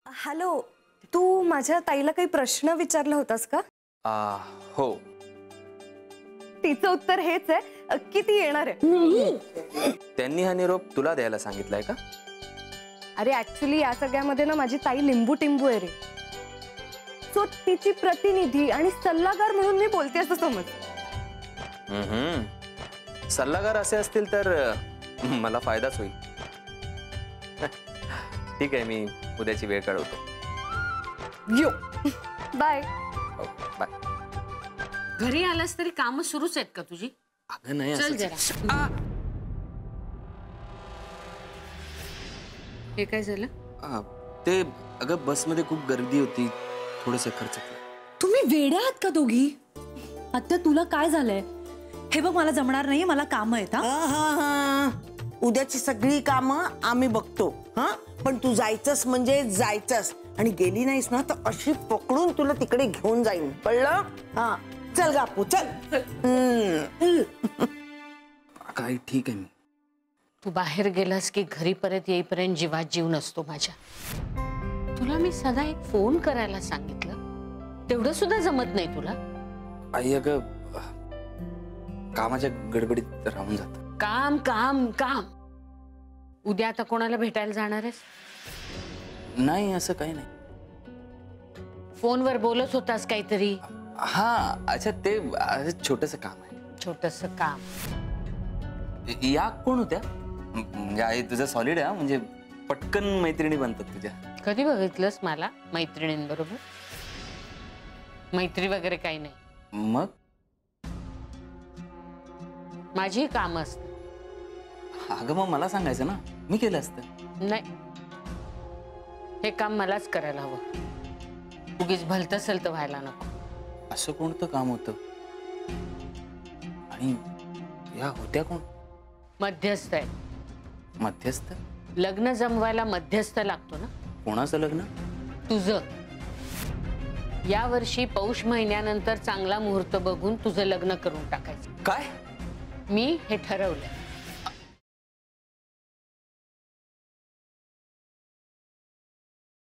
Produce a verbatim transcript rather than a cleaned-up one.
Hello, तू माझ्या ताईला काही प्रश्न विचारला होतास का? आ, हो. तिचं उत्तर हेच आहे की ती येणार आहे. त्यांनी हा निरोप तुला द्यायला सांगितलाय का? अरे ऍक्च्युली या सगळ्यामध्ये ना माझी ताई लिंबू टिंबू आहे रे. सो तिची प्रतिनिधी आणि सल्लागार म्हणून मी बोलते असं समज. हम्म. सल्लागार असे असतील तर मला फायदाच होईल. ठीक आहे, मी उद्याची वेळ कळवतो. यो बाय. बाय. घरी आलास तरी काम सुरूच आहेत का तुझी? अगं नाही, चल जरा. हे काय झालं? ते अगं बसमध्ये खूप गर्दी होती, थोडंसं खर्च. तुम्ही वेड्या आहात का दोघी? आता तुला काय झालंय? हे बघ, मला जमणार नाही, मला काम आहेत. हा, उद्याची सगळी कामं आम्ही बघतो. हा, पण तू जायचंस म्हणजे जायचंस, आणि गेली नाहीस ना तर अशी पकडून तुला तिकडे घेऊन जाईन, कळलं? हा, चल गापू चल. काय ठीक आहे. मी तू बाहेर गेलास की घरी परत येईपर्यंत जीवात जीव नसतो माझ्या. तुला मी सदा एक फोन करायला सांगितलं, तेवढं सुद्धा जमत नाही तुला. आई अगं कामाच्या गडबडीत राहून जात. काम काम काम. उद्या आता कोणाला भेटायला जाणार आहेस? नाही, असं काही नाही. फोनवर बोलत होतास काहीतरी. हा, अच्छा, ते छोटंसं काम आहे. छोटंसं काम. या कोण होत्या? म्हणजे आई तुझं सॉलिड आहे, म्हणजे पटकन मैत्रिणी बनतात तुझ्या. कधी बघितलंस मला मैत्रिणींबरोबर? मैत्री वगैरे काही नाही. मग माझी काम असत. अगं मग मला सांगायचं ना, मी केलं असतं. नाही, हे काम मलाच करायला हवं. उगीच भलतसलत व्हायला नको. असं कोणतं काम होतं? आणि या होत्या कोण? मध्यस्थ आहे. मध्यस्थ? लग्न जमवायला मध्यस्थ लागतो ना. कोणाचं लग्न? तुझं. या वर्षी पौष महिन्यानंतर चांगला मुहूर्त बघून तुझं लग्न करून टाकायचं. काय? मी हे ठरवलंय.